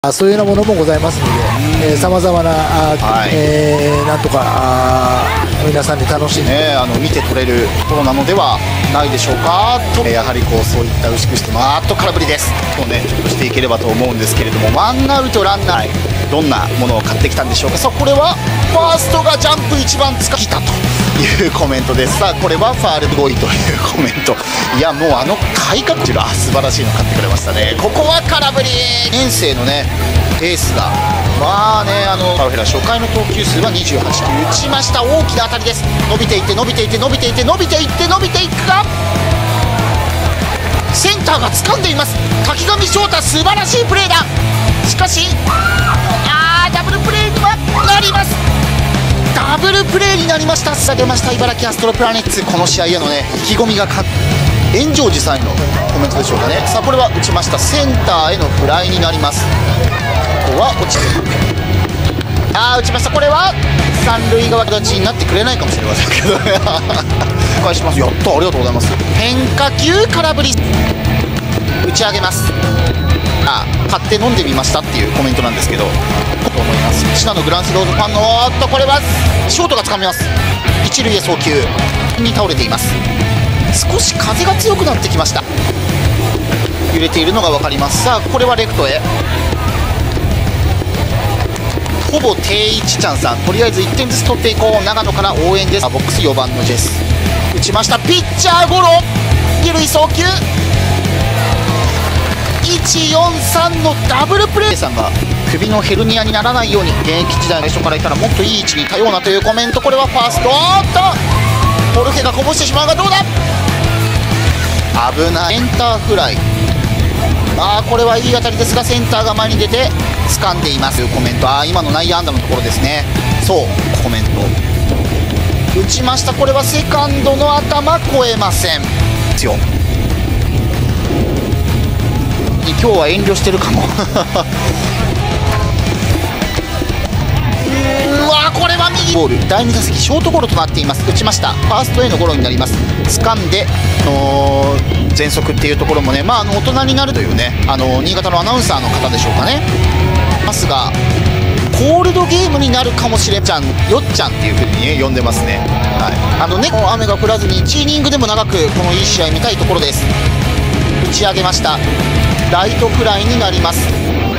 そういうようなものもございますので、さまざまな、なんとか皆さんに楽しんで、 見て取れるところなのではないでしょうかと、やはりこうそういった牛久して空振りですとね、ちょっとしていければと思うんですけれども、ワンアウトランナー、どんなものを買ってきたんでしょうか。さあこれはファーストがジャンプ一番使ったというコメントです。さあこれはファールボーイというコメント。いやもう改革値が素晴らしいの買ってくれましたね。ここは空振り、2年生のねエースがパウヘラ初回の投球数は28球打ちました。大きな当たりです。伸びていって伸びていって伸びていって伸びていって伸びていくが、センターが掴んでいます。滝上翔太、素晴らしいプレーだ。しかしダブルプレーにはなります。ダブルプレーになりました。さあ出ました茨城アストロプラネッツ。この試合へのね意気込みが炎上寺さんへのコメントでしょうかね。さあこれは打ちました。センターへのフライになります。ここは落ちて打ちました。これは三塁側形になってくれないかもしれませんけどね返します。やった、ありがとうございます。変化球空振り、打ち上げます。買って飲んでみましたっていうコメントなんですけど、と思います。シナのグランスローズファンのこれはショートが掴みます。一塁へ送球に倒れています。少し風が強くなってきました。揺れているのが分かります。さあこれはレフトへ、ほぼ定位置チャンさん、とりあえず1点ずつ取っていこう。長野から応援です。ボックス4番のジェス打ちました。ピッチャーゴロ、二塁送球、143のダブルプレー。さんが首のヘルニアにならないように現役時代の人から言ったらもっといい位置にいたようなというコメント。これはファースト、ポルケがこぼしてしまうがどうだ、危ない。センターフライ、これはいい当たりですがセンターが前に出て掴んでいますというコメント。今の内野安打のところですね。そうコメント打ちました。これはセカンドの頭越えませんよ。今日は遠慮してるかもこれは右ボール、第2打席ショートゴロとなっています。打ちました。ファーストへのゴロになります。掴んで全速っていうところもね、大人になるというね、新潟のアナウンサーの方でしょうかね。ますがコールドゲームになるかもしれん。よっちゃんっていう風に、呼んでますね。雨が降らずに1イニングでも長くこのいい試合見たいところです。打ち上げました。ライトフライになります。